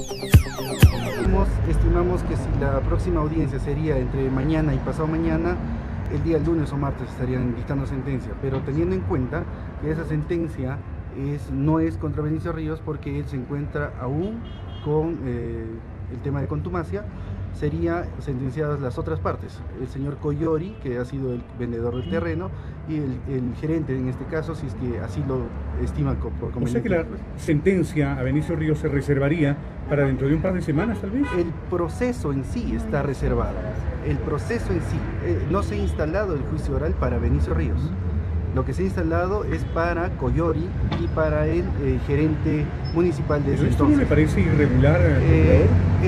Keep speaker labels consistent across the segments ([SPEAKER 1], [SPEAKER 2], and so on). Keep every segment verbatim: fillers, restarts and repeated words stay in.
[SPEAKER 1] Estimamos que si la próxima audiencia sería entre mañana y pasado mañana, el día lunes o martes estarían dictando sentencia, pero teniendo en cuenta que esa sentencia es, no es contra Benicio Ríos porque él se encuentra aún con eh, el tema de contumacia, serían sentenciadas las otras partes, el señor Coyori, que ha sido el vendedor del terreno, y el, el gerente en este caso, si es que así lo estima por conveniente.
[SPEAKER 2] O sea que la sentencia a Benicio Ríos se reservaría para dentro de un par de semanas, tal vez.
[SPEAKER 1] El proceso en sí está reservado, el proceso en sí, eh, no se ha instalado el juicio oral para Benicio Ríos. Lo que se ha instalado es para Coyori y para el eh, gerente municipal de ese
[SPEAKER 2] ¿Pero esto
[SPEAKER 1] entonces.
[SPEAKER 2] no le parece irregular?
[SPEAKER 1] Eh,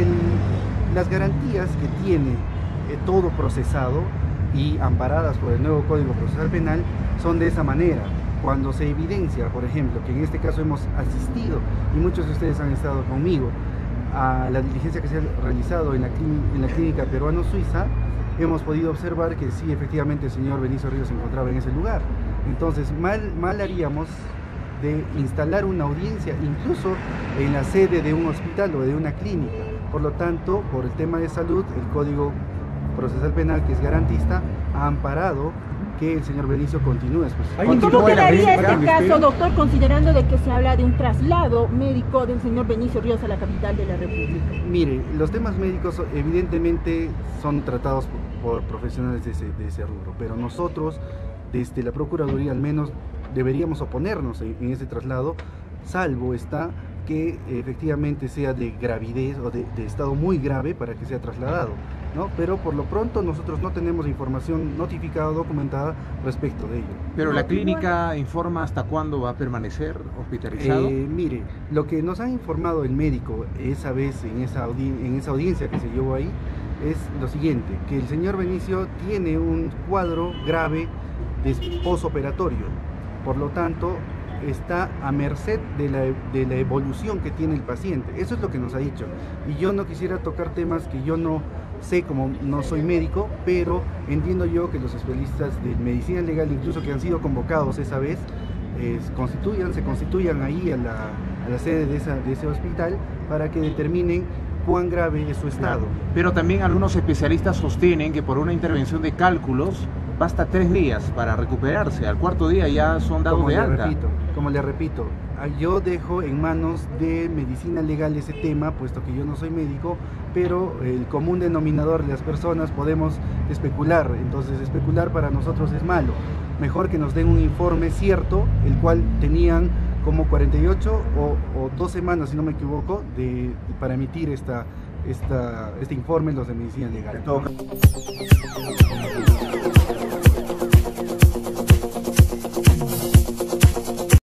[SPEAKER 1] el, las garantías que tiene eh, todo procesado y amparadas por el nuevo Código Procesal Penal son de esa manera. Cuando se evidencia, por ejemplo, que en este caso hemos asistido, y muchos de ustedes han estado conmigo, a la diligencia que se ha realizado en la, en la clínica peruano-suiza, hemos podido observar que sí, efectivamente, el señor Benicio Ríos se encontraba en ese lugar. Entonces, mal, mal haríamos de instalar una audiencia, incluso en la sede de un hospital o de una clínica. Por lo tanto, por el tema de salud, el Código Procesal Penal, que es garantista, ha amparado que el señor Benicio continúe. Pues,
[SPEAKER 3] ¿Y cómo quedaría este caso, doctor, considerando de que se habla de un traslado médico del señor Benicio Ríos a la capital de la República?
[SPEAKER 1] Mire, los temas médicos evidentemente son tratados por, por profesionales de ese, de ese rubro, pero nosotros, desde la Procuraduría al menos, deberíamos oponernos en, en ese traslado, salvo está que efectivamente sea de gravidez o de, de estado muy grave para que sea trasladado, ¿no? Pero por lo pronto nosotros no tenemos información notificada o documentada respecto de ello.
[SPEAKER 4] ¿Pero la clínica informa hasta cuándo va a permanecer hospitalizado?
[SPEAKER 1] Eh, mire, lo que nos ha informado el médico esa vez en esa, en esa audiencia que se llevó ahí es lo siguiente, que el señor Benicio tiene un cuadro grave de posoperatorio, por lo tanto está a merced de la, de la evolución que tiene el paciente. Eso es lo que nos ha dicho, y yo no quisiera tocar temas que yo no sé, como no soy médico, pero entiendo yo que los especialistas de medicina legal, incluso que han sido convocados esa vez, eh, constituyan, se constituyan ahí a la, a la sede de, esa, de ese hospital para que determinen cuán grave es su estado.
[SPEAKER 4] Pero también algunos especialistas sostienen que por una intervención de cálculos basta tres días para recuperarse, al cuarto día ya son dados de alta.
[SPEAKER 1] Repito, como le repito, yo dejo en manos de medicina legal ese tema, puesto que yo no soy médico, pero el común denominador de las personas podemos especular, entonces especular para nosotros es malo. Mejor que nos den un informe cierto, el cual tenían como cuarenta y ocho o, o dos semanas, si no me equivoco, de, de, para emitir esta, esta, este informe los de medicina legal.